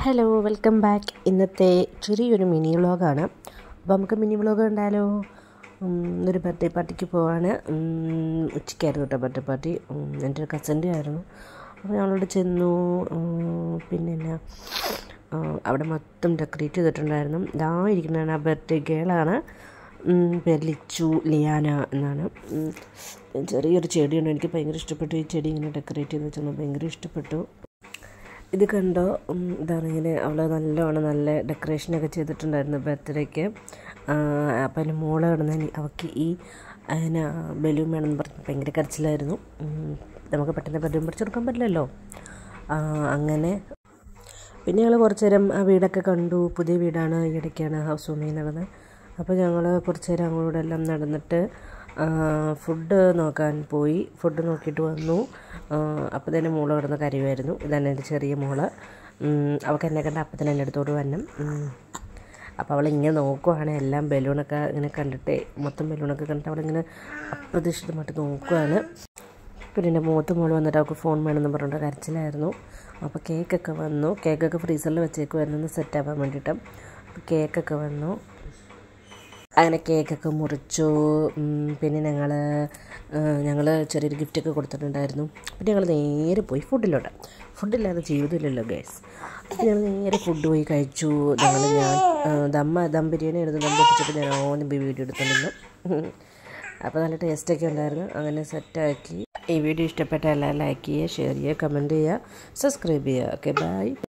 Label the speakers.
Speaker 1: Hello welcome back. ഇന്നത്തെ ചെറിയൊരു mini വ്ളോഗാണ്. അപ്പോൾ നമുക്ക് മിനി വ്ളോഗ് കണ്ടാലോ? ഒരു ബർത്ത്ഡേ പാർട്ടിക്ക് പോവാണ്. ഉച്ചയ്ക്കായിരുന്നു കേട്ടോ ബർത്ത്ഡേ പാർട്ടി. എൻ്റെ ഒരു കസിൻ്റെ ആയിരുന്നു. അപ്പോൾ ഞങ്ങളോട് ചെന്നു. പിന്നെ അവിടെ മൊത്തം ഡെക്കറേറ്റ് ചെയ്തിട്ടുണ്ടായിരുന്നു. ഇതാ ഇരിക്കുന്നതാണ് ആ ബർത്ത്ഡേ ഗേളാണ്. പേര് ലിച്ചു ലിയാന എന്നാണ്. ചെറിയൊരു ചെടിയുണ്ട്, എനിക്ക് ഭയങ്കര ഇഷ്ടപ്പെട്ടു. ഈ ചെടി ഇങ്ങനെ ഡെക്കറേറ്റ് ചെയ്ത് വെച്ചാൽ ഭയങ്കര ഇഷ്ടപ്പെട്ടു. ഇത് കണ്ടോ, ഇതാണ് ഇങ്ങനെ അവൾ നല്ല ഡെക്കറേഷനൊക്കെ ചെയ്തിട്ടുണ്ടായിരുന്നു ബർത്ത്ഡേക്ക്. അപ്പം എൻ്റെ മോളെ കിടന്ന് അവൾക്ക് ഈ അതിന് ബലൂൺ വേണമെന്ന് പറഞ്ഞ് ഭയങ്കര കരച്ചിലായിരുന്നു. നമുക്ക് പെട്ടെന്ന് ബലൂൺ പറിച്ചു കൊടുക്കാൻ പറ്റില്ലല്ലോ. അങ്ങനെ പിന്നെ ഞങ്ങൾ കുറച്ച് നേരം ആ വീടൊക്കെ കണ്ടു. പുതിയ വീടാണ്, ഈയിടയ്ക്കാണ് ഹൗസ് വാമിങ് നടന്നത്. അപ്പോൾ ഞങ്ങൾ കുറച്ച് നേരം അങ്ങോട്ടെല്ലാം നടന്നിട്ട് ഫുഡ് നോക്കാൻ പോയി. ഫുഡ് നോക്കിയിട്ട് വന്നു. അപ്പോൾ തന്നെ മോള് കിടന്ന് കരയുമായിരുന്നു. ഇതാണ് എൻ്റെ ചെറിയ മോള്. അവൾക്ക് എന്നെ കണ്ട അപ്പം തന്നെ എൻ്റെ അടുത്തോട് വരണം. അപ്പോൾ അവളിങ്ങനെ നോക്കുവാണ്. എല്ലാം ബലൂണൊക്കെ ഇങ്ങനെ കണ്ടിട്ട്, മൊത്തം ബലൂണൊക്കെ കണ്ടിട്ട് അവളിങ്ങനെ അപ്രതീക്ഷിതമായിട്ട് നോക്കുവാണ്. പിന്നെ എൻ്റെ മൂത്ത മോള് വന്നിട്ട് അവൾക്ക് ഫോൺ വേണമെന്ന് പറഞ്ഞിട്ട് കരച്ചിലായിരുന്നു. അപ്പോൾ കേക്കൊക്കെ വന്നു. കേക്കൊക്കെ ഫ്രീസറിൽ വെച്ചേക്കുമായിരുന്നു സെറ്റാവാൻ വേണ്ടിയിട്ട്. അപ്പോൾ കേക്കൊക്കെ വന്നു. അങ്ങനെ കേക്കൊക്കെ മുറിച്ചു. പിന്നെ ഞങ്ങൾ ചെറിയൊരു ഗിഫ്റ്റൊക്കെ കൊടുത്തിട്ടുണ്ടായിരുന്നു. പിന്നെ ഞങ്ങൾ നേരെ പോയി ഫുഡില്ലാതെ ജീവിതമില്ലല്ലോ ഗൈസ്. അപ്പോൾ ഞങ്ങൾ നേരെ ഫുഡ് പോയി കഴിച്ചു. ദം ബിരിയാണി ആയിരുന്നു. ദം പൊട്ടിച്ചിട്ട് ഞാൻ ഓനും പോയി വീഡിയോ എടുത്തിട്ടുണ്ടായിരുന്നു. അപ്പോൾ നല്ല ടേസ്റ്റൊക്കെ ഉണ്ടായിരുന്നു. അങ്ങനെ സെറ്റാക്കി. ഈ വീഡിയോ ഇഷ്ടപ്പെട്ട എല്ലാം ലൈക്ക് ചെയ്യുക, ഷെയർ ചെയ്യുക, കമൻറ്റ് ചെയ്യുക, സബ്സ്ക്രൈബ് ചെയ്യുക. Okay, by.